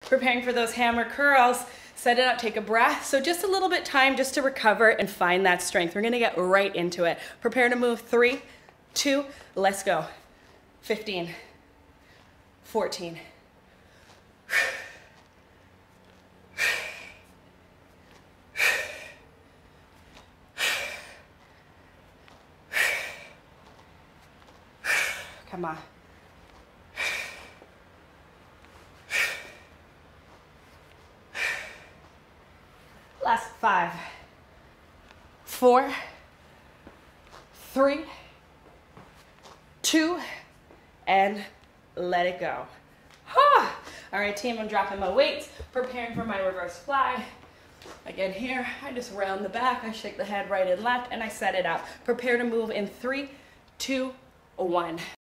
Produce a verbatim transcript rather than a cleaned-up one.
preparing for those hammer curls. Set it up, take a breath. So just a little bit time just to recover and find that strength. We're gonna get right into it. Prepare to move, three, two, let's go. fifteen, fourteen, come on. Last five, four, three, two, and let it go. All right, team, I'm dropping my weights, preparing for my reverse fly. Again, here, I just round the back, I shake the head right and left, and I set it up. Prepare to move in three, two, one.